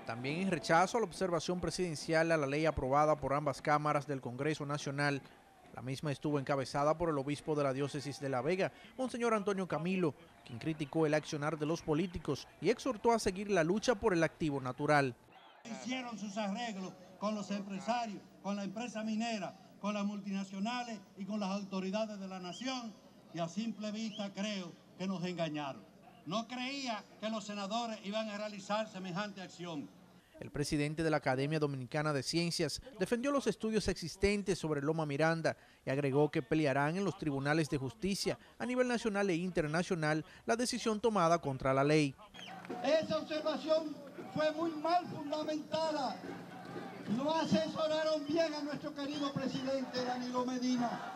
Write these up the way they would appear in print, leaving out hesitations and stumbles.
También en rechazo a la observación presidencial a la ley aprobada por ambas cámaras del Congreso Nacional. La misma estuvo encabezada por el obispo de la diócesis de La Vega, Monseñor Antonio Camilo, quien criticó el accionar de los políticos y exhortó a seguir la lucha por el activo natural. Hicieron sus arreglos con los empresarios, con la empresa minera, con las multinacionales y con las autoridades de la nación, y a simple vista creo que nos engañaron. No creía que los senadores iban a realizar semejante acción. El presidente de la Academia Dominicana de Ciencias defendió los estudios existentes sobre Loma Miranda y agregó que pelearán en los tribunales de justicia a nivel nacional e internacional la decisión tomada contra la ley. Esa observación fue muy mal fundamentada. No asesoraron bien a nuestro querido presidente Danilo Medina.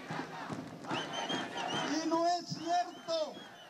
Y no es cierto.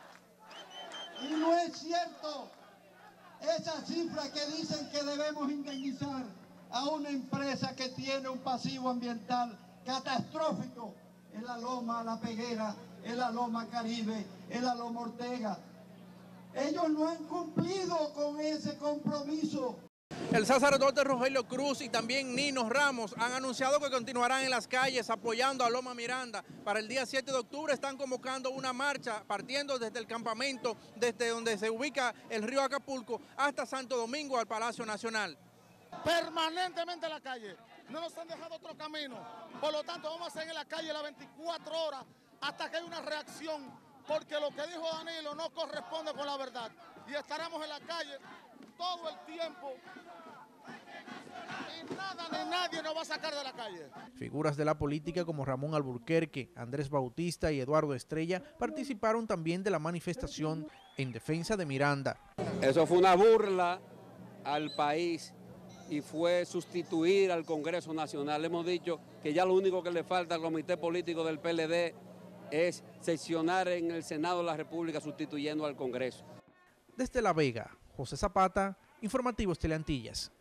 Esa cifra que dicen que debemos indemnizar a una empresa que tiene un pasivo ambiental catastrófico en la Loma La Peguera, en la Loma Caribe, en la Loma Ortega. Ellos no han cumplido con ese compromiso. El sacerdote Rogelio Cruz y también Nino Ramos han anunciado que continuarán en las calles apoyando a Loma Miranda. Para el día 7 de octubre están convocando una marcha partiendo desde el campamento, desde donde se ubica el río Acapulco hasta Santo Domingo al Palacio Nacional. Permanentemente en la calle, no nos han dejado otro camino, por lo tanto vamos a estar en la calle las 24 horas hasta que haya una reacción, porque lo que dijo Danilo no corresponde con la verdad y estaremos en la calle todo el tiempo y nada ni nadie nos va a sacar de la calle. Figuras de la política como Ramón Alburquerque, Andrés Bautista y Eduardo Estrella participaron también de la manifestación en defensa de Miranda. Eso fue una burla al país y fue sustituir al Congreso Nacional. Hemos dicho que ya lo único que le falta al comité político del PLD es sesionar en el Senado de la República sustituyendo al Congreso. Desde La Vega, José Zapata, Informativos Teleantillas.